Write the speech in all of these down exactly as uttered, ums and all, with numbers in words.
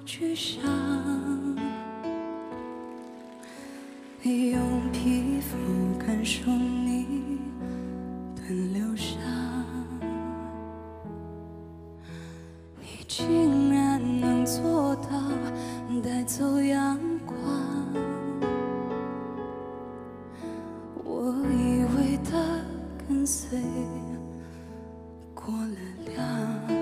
去想，用皮肤感受你的流伤，你竟然能做到带走阳光。我以为的跟随过了量，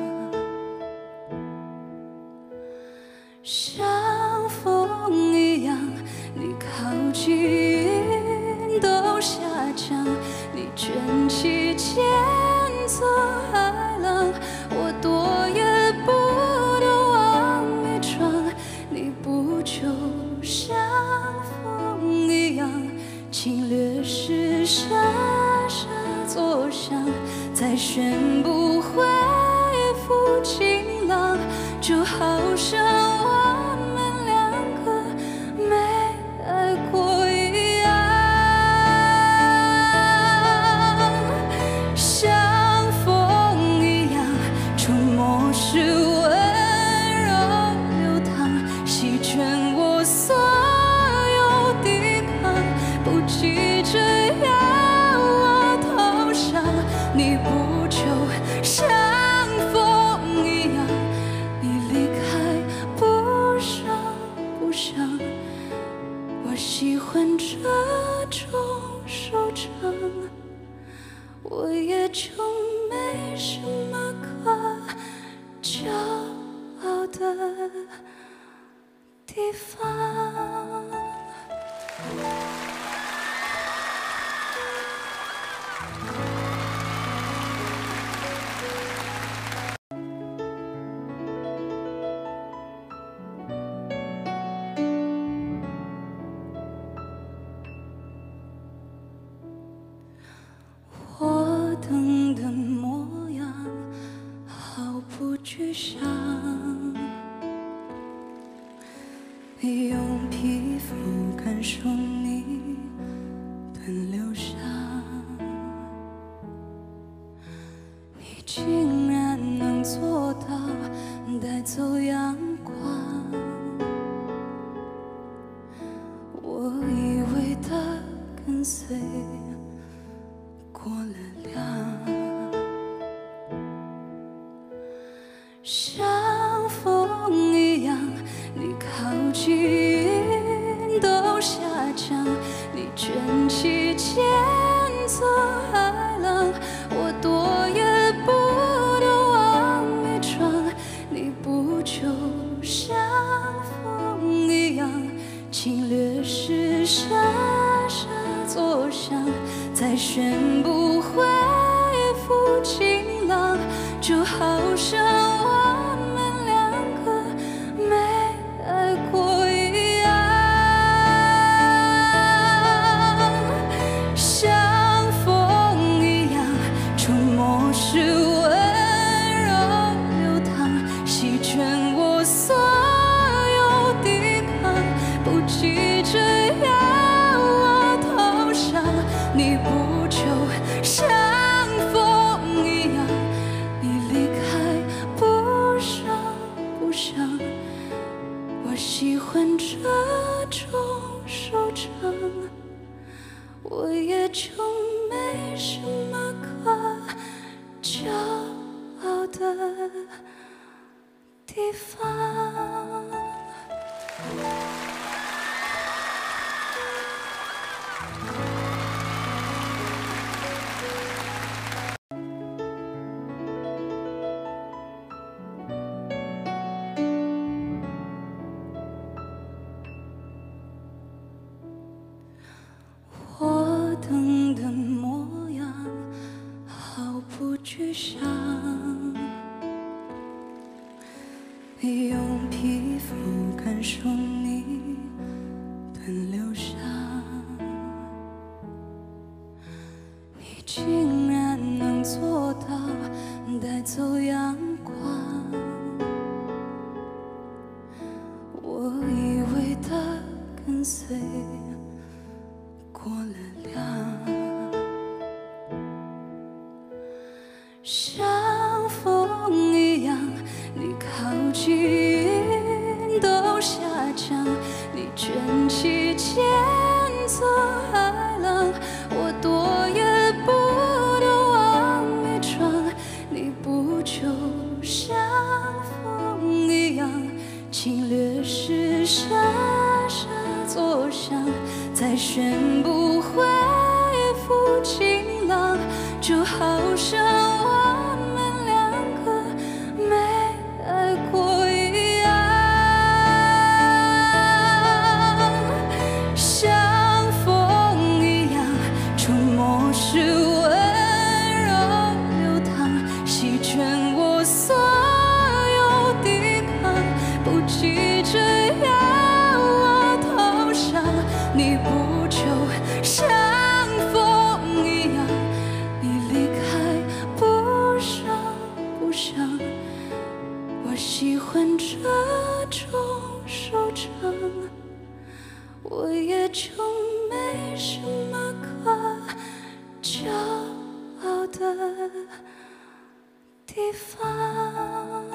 像风一样，你靠近都下降，你卷起肩走海浪，我躲也不能往里闯。你不就像风一样，侵略时沙沙作响，再宣布恢复晴朗，就好像我们两个没爱过一样。像风一样，触摸时温柔流淌，席卷我所有抵抗，不急着要我投降。你不就像风一样，你离开不声不响，我喜欢这种收场，我也就没什么可骄傲的地方。我等的模样毫不沮丧，用皮肤感受你的流伤，你竟然能做到带走阳光。我以为的跟随过了量，像风一样，你靠近都下降，你卷起肩走海浪，我躲也不能往里闯。你不就像风一样，侵略时沙沙作响，再宣布恢复晴朗，就好像我们两个没爱过一样。像风一样，触摸时温柔流淌，席卷我所有抵抗，不急着要我投降。你不就像风一样，你离开不声不响，我喜欢这种收场，我也就没什么可骄傲的地方。我等的模样毫不沮丧，用皮肤感受你的流伤，你竟然能做到带走阳光。我以为的跟随过了量，像风一样，你靠近卷起千座海浪，我躲也不能往里闯。你不就像风一样，侵略时沙沙作响，再宣布恢复晴朗，就好像我们两个没爱过一样。像风一样触摸时温柔流淌，席卷我所有抵抗，不急着要我投降。你不就像风一样，你离开不声不响，我喜欢这种收场，我也就没什么可骄傲的地方。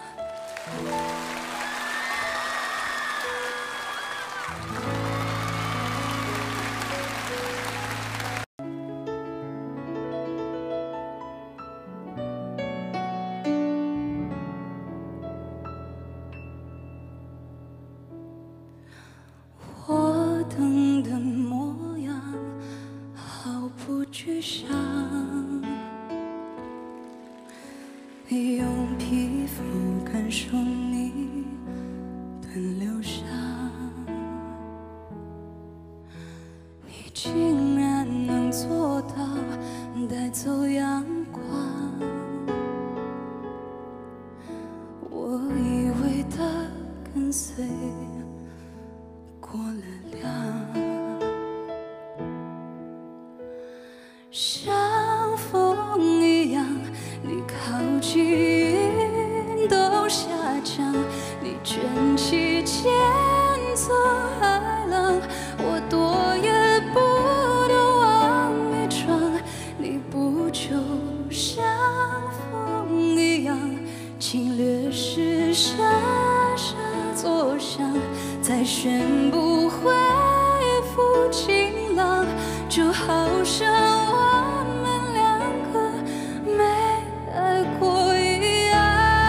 我等的模样毫不沮丧，用皮肤感受你的流伤，你竟然能做到带走阳光，我以为的跟随过了量，像风一样，你靠近都下降，你卷起千座海浪，我躲也不能往里闯。你不就像风一样，侵略时沙沙作响，再宣布恢复晴朗，就好像我们两个没爱过一样。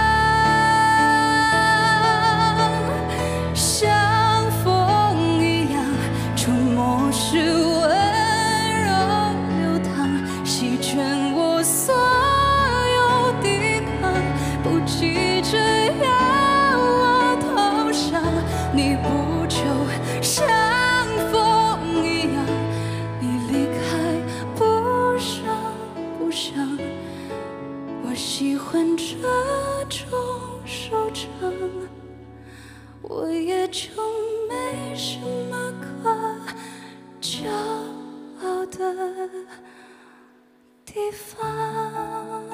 像风一样触摸时温柔流淌，席卷我所有抵抗，不急着要我投降。你不就像风一样，你离开不声不响，我喜欢这种收场，我也就没什么可骄傲的地方。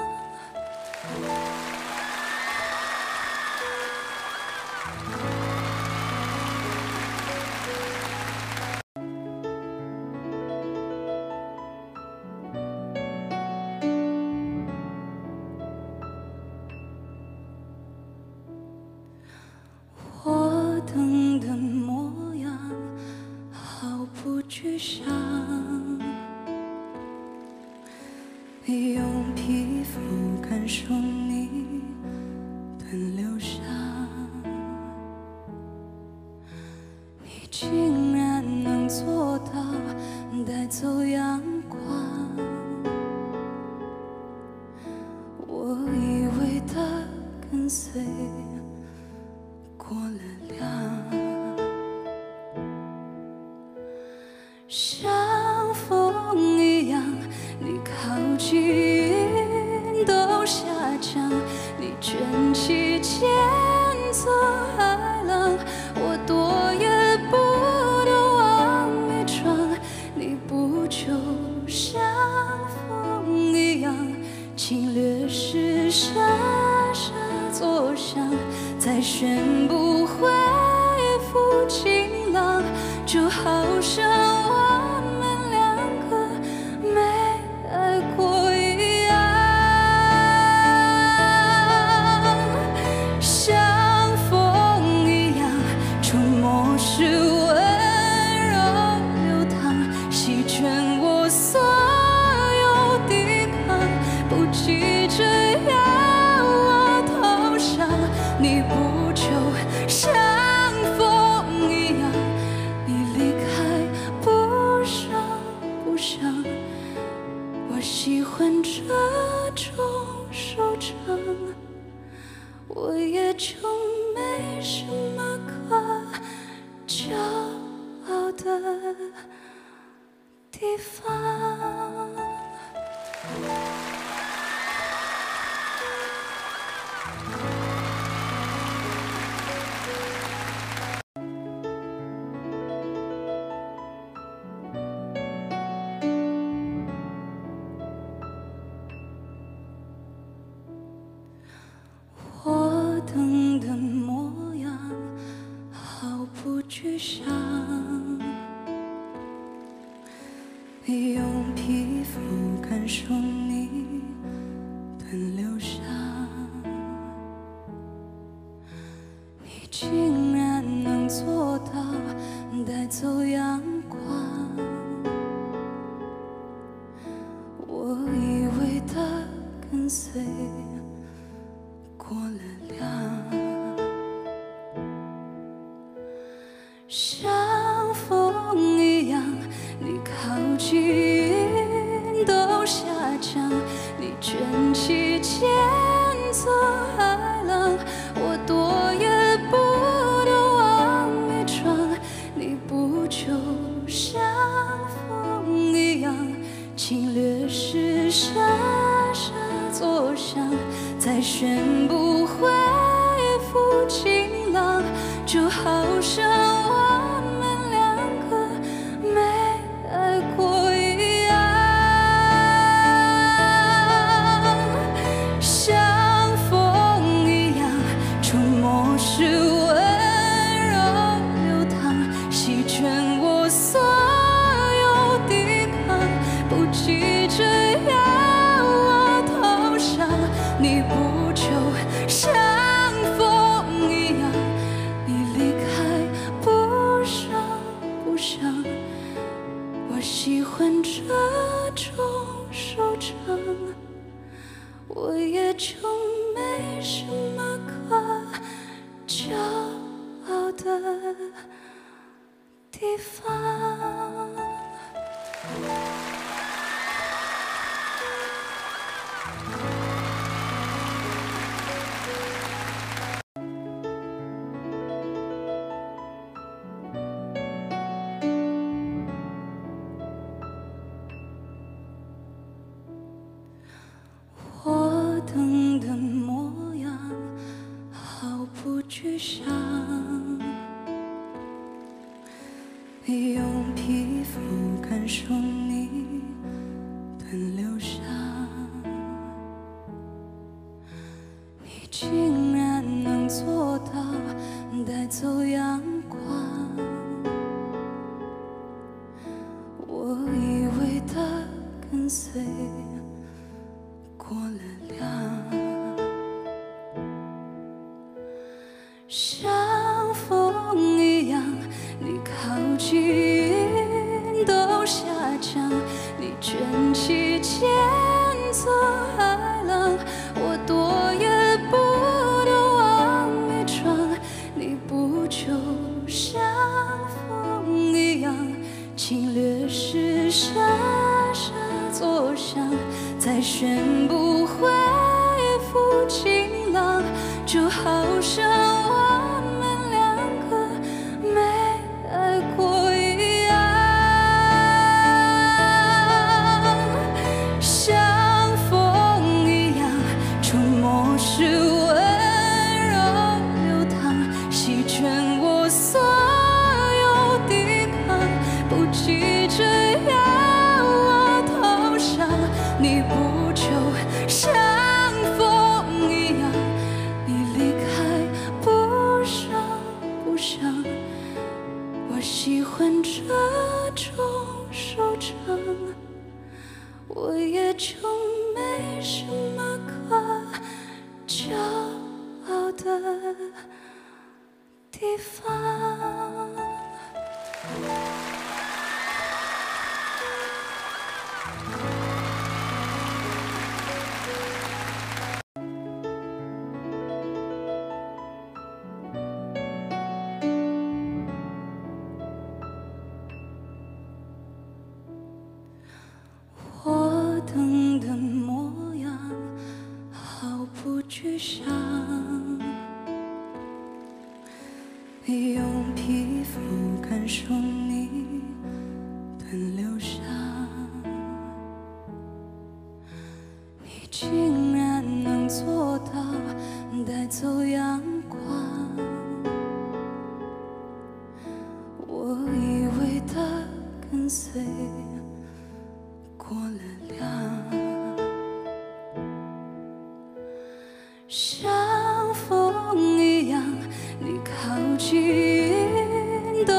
我等的模样毫不沮丧，用皮肤感受你的流伤，你竟然能做到带走阳光，我以为的跟随过了量，像风一样，你靠近都下降，你卷起千座海浪，我躲也不能往里闯。你不就像风一样，侵略时沙沙作响，再宣布恢复晴朗，就好像我沮丧，用皮肤感受你的流伤，你竟然能做到带走阳光。我以为的跟随过了量，像风一样，你靠近都下降，你卷起前走海浪，我躲也不能往里闯。你不就像风一样，侵略时沙沙作响，再宣布恢复晴朗，就好像我们两个没爱过一样。像风一样，触摸时温柔流淌，席卷我所有抵抗，不急着要我投降。你不就像风一样，你离开不声不响，我喜欢这种收场，我也就没什么可骄傲的地方。我等的模样毫不沮丧，用皮肤感受你的流伤，你竟然能做到带走阳光。我以为的跟随过了量，像风一样，你靠近都下降，你卷起前走海浪，我躲也不能往里闯。你不就像风一样，侵略时沙沙作响，再宣布恢复晴朗，就好像我们两个没爱过一样。像风一样，触摸时温柔流淌，席卷我所有抵抗，不急着要我投降。你不就像风一样，你离开不声不响，我喜欢这种收场，我也就没什么可骄傲的地方。我等的模样毫不沮丧，用皮肤感受你的流伤，你竟然能做到带走阳光。我以为的跟随过了量，像风一样，你靠近都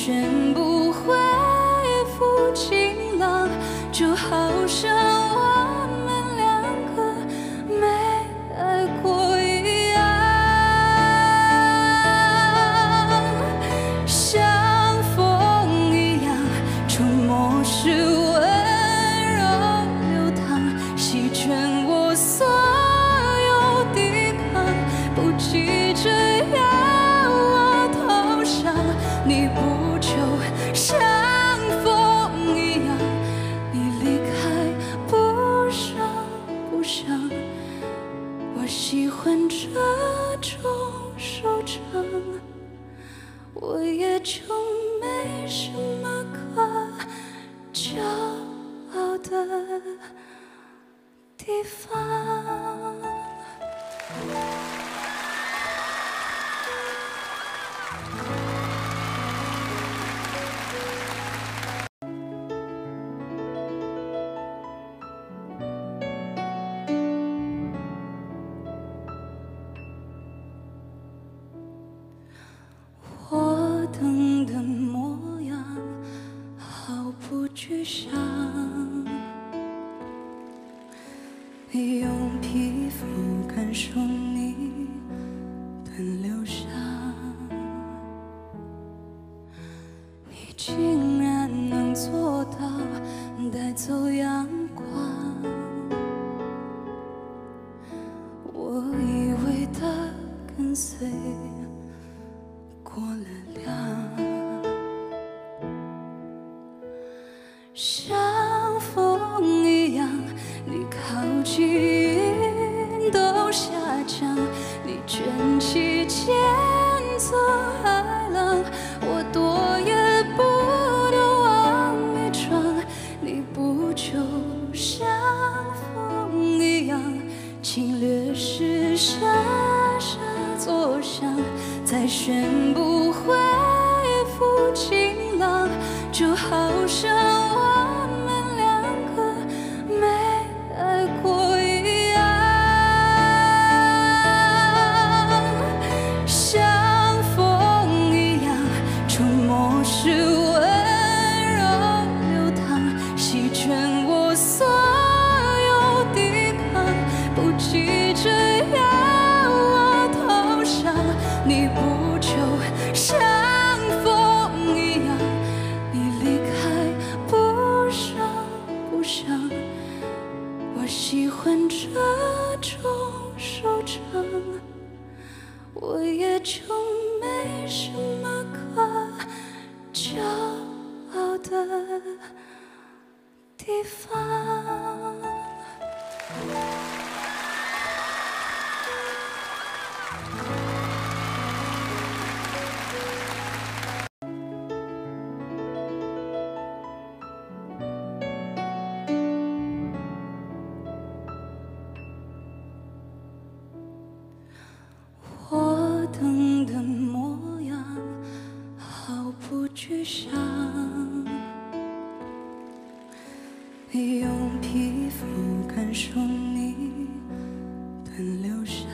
宣布恢复晴朗，就好像我们两个没爱过一样。像风一样触摸时温柔流淌，席卷我所有抵抗，不急着要我投降，你不就像风一样，你离开不声不响，我喜欢这种收场，我也就没什么可骄傲的地方。我等的模样毫不沮丧，用皮肤感受你的流伤，你竟然能做到带走阳光，我以为的跟随过了量，像风一样，你靠近都下降，你卷起前走海浪，我躲也不能往里闯，你不就像风一样，侵略时傻傻作响，再宣布恢复晴朗，就好像我们两个没爱过一样。像风一样触摸时温柔流淌，席卷我所有抵抗，不急着要我投降，你不就像风一样，你离开不声不响，我喜欢这种收场，我也就没什么可骄傲的地方。我等的模样毫不沮丧，用皮肤感受你的流伤，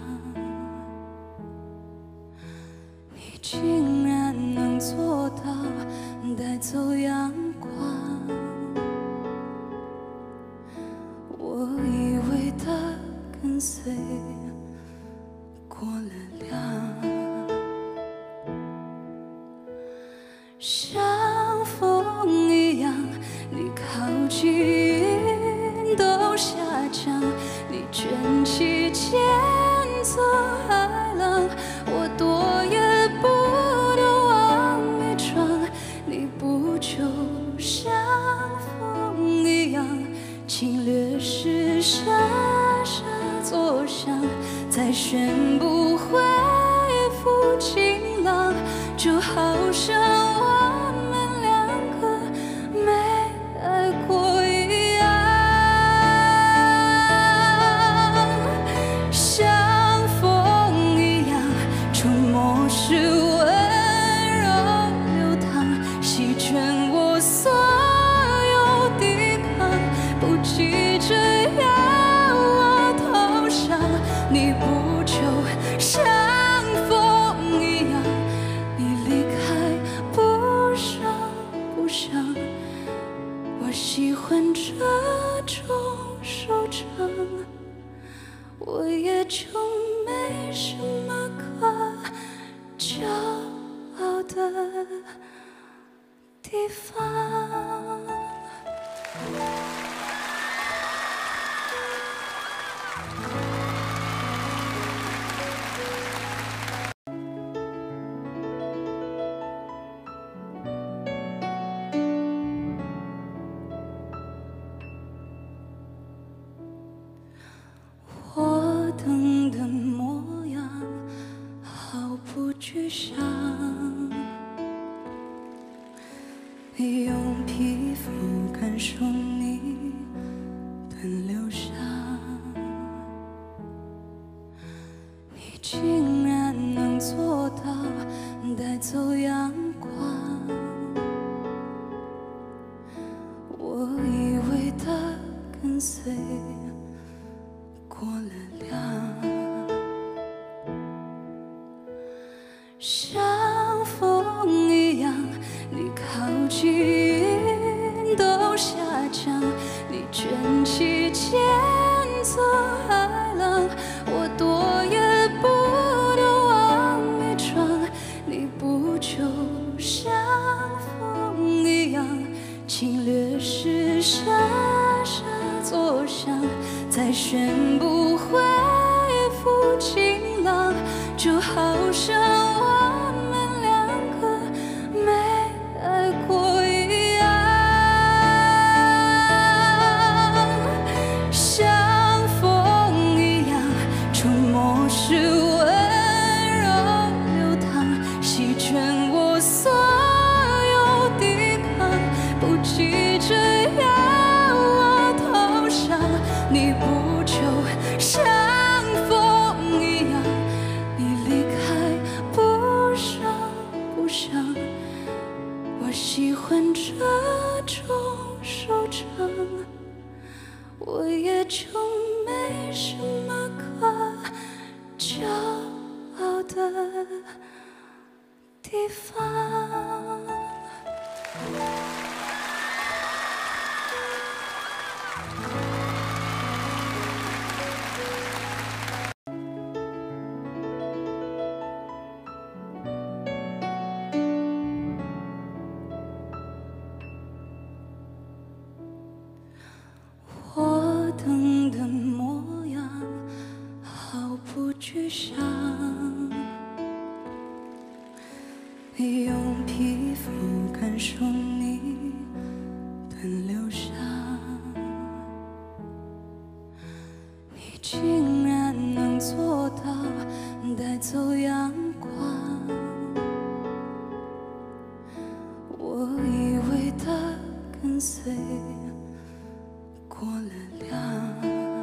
你竟然能做到带走阳光，我以为的跟随过了量，像风一样，你靠近都下降，你卷起前走海浪，我躲也不能往里闯，你不就像风一样，侵略时傻傻作响，再宣布恢复晴朗，就好像我们两个没爱过一样。像风一样触摸时温柔流淌，席卷我所有抵抗，不急着要我投降，你不就像风一样，你离开不种收场，我也就没什么可骄傲的地方。我等的模样毫不沮丧，用皮肤感受你的流伤，你竟然能做到带走阳光，我以为的跟随过了量，像风一样，你靠近都下降，你卷起剑走海浪，我躲也不能往里闯，你不就像风一样，侵略时沙沙作响，再宣布恢复晴朗，就好像我们两个没爱过一样，像风一样，触摸时温柔流淌，席卷我所有抵抗，不急着要我投降，你不就像风一样，你离开不声不响，我喜欢这种收场，我也就没什么可骄傲的地方。我等的模样毫不沮丧，用皮肤感受你的流伤，你竟然能做到带走阳光，我以为的跟随过了量，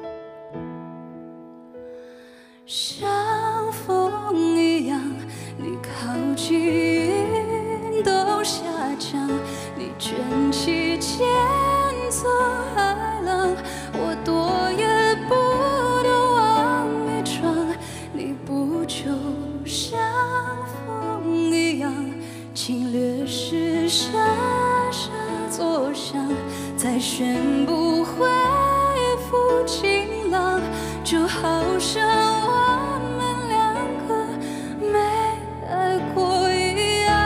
像风一样，你靠近都下降，你卷起剑走海浪，我躲也不能往里闯，你不就像风一样，侵略时沙沙作响，再宣布恢复晴朗，就好像我们两个没爱过一样，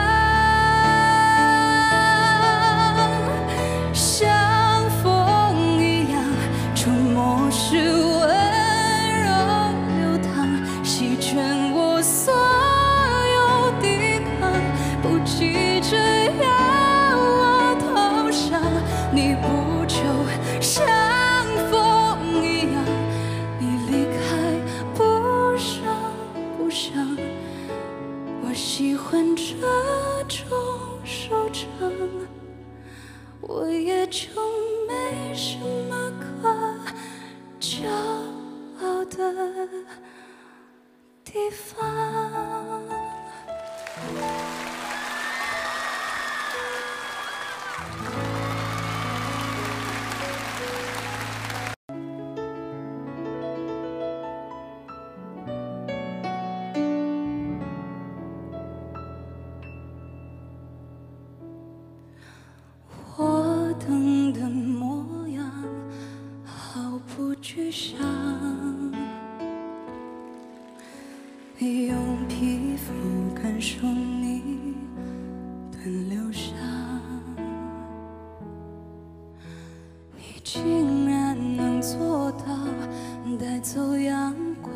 像风一样，触摸时温柔流淌，席卷我所有抵抗，不急着要我投降，你不就像风一样，你离开不声不响，我喜欢这种收场，我也就没什么可骄傲的地方。我等的模用皮肤感受你的流伤，你竟然能做到带走阳光。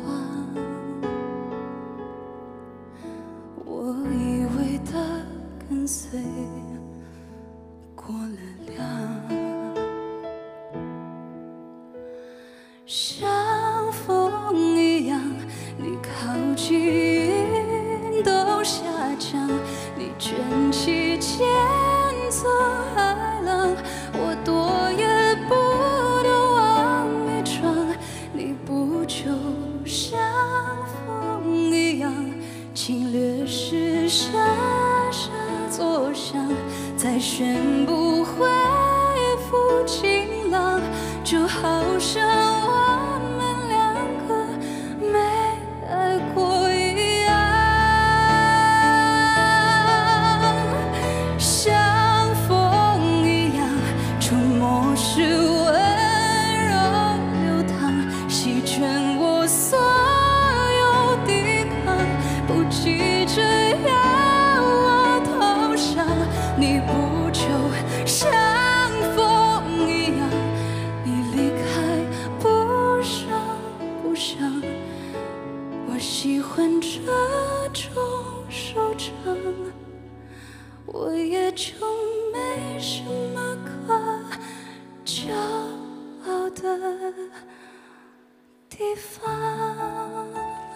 我以为的跟随过了量，像风一样，你靠近都下降，你卷起前走海浪，我躲也不能往里闯。你不就像风一样，侵略时沙沙作响，再宣布恢复晴朗，就好像我们两个没爱过一样。像风一样，触摸时温柔流淌，席卷我所有抵抗，不急着要我投降。你不就像风一样，你离开不声不响，我喜欢这种收场，我也就没什么可骄傲的地方。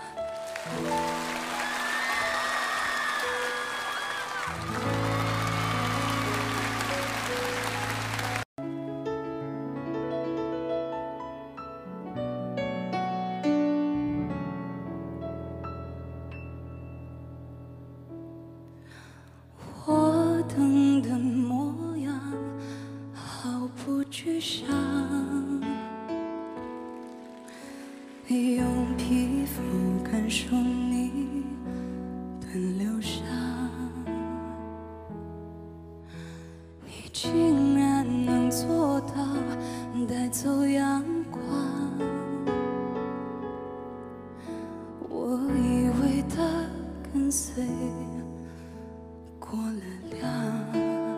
我等的模样毫不沮丧，用皮肤感受你的流伤，你竟然能做到带走阳光。我以为的跟随过了量，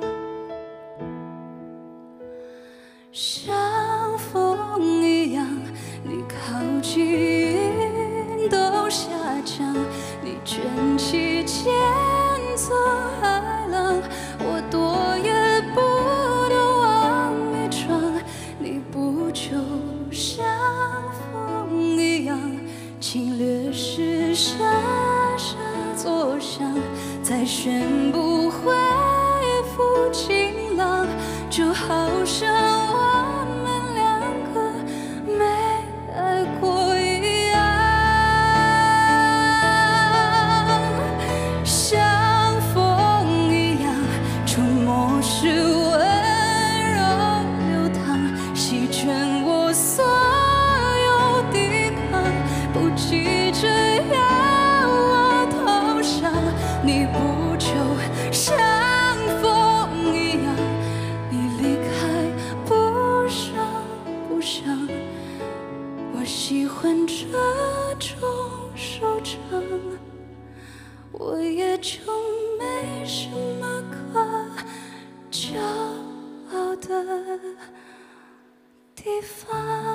像风一样，你靠近都下降，你卷起前走海浪，我躲也不能往里闯。你不就像风一样，侵略时沙沙作响，再宣布恢复晴朗，就好像我们两个没爱过一样。像风一样，触摸时温柔流淌，席卷我所有抵抗，不急着要我投降。你不就像风一样，你离开不声不响，我喜欢这种收场，我也就没什么可骄傲的地方。